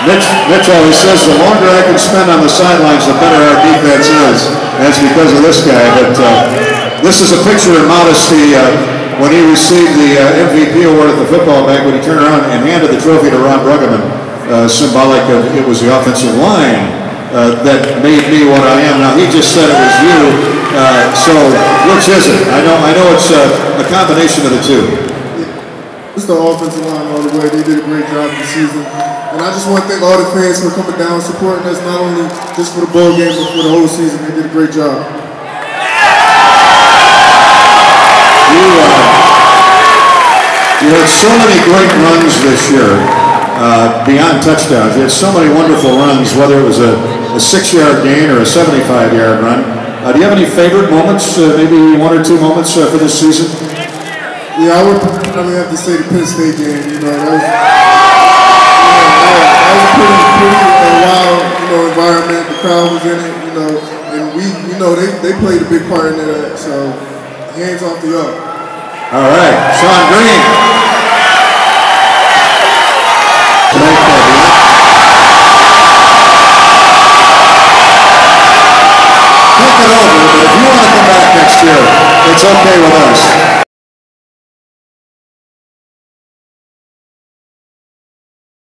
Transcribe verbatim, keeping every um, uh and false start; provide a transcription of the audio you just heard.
Mitch, Mitch always says the longer I can spend on the sidelines, the better our defense is. That's because of this guy. But uh, this is a picture in modesty uh, when he received the uh, M V P award at the football banquet. He turned around and handed the trophy to Ron Bruggeman, uh, symbolic of it was the offensive line uh, that made me what I am. Now he just said it was you. Uh, so which is it? I know. I know it's uh, a combination of the two. It's the offensive line all the way. They did a great job this season. And I just want to thank all the fans for coming down, supporting us, not only just for the bowl game, but for the whole season. They did a great job. You, uh, you had so many great runs this year, uh, beyond touchdowns. You had so many wonderful runs, whether it was a, a six-yard gain or a seventy-five-yard run. Uh, do you have any favorite moments, uh, maybe one or two moments uh, for this season? Yeah, I would probably have to say the Penn State game. You know, that was, yeah, that was a pretty, pretty uh, wild, you know, environment. The crowd was in it, you know, and we, you know, they, they played a big part in that. So, hands off the up. All right, Sean Green. Think it over, but if you want to come back next year, it's okay with us.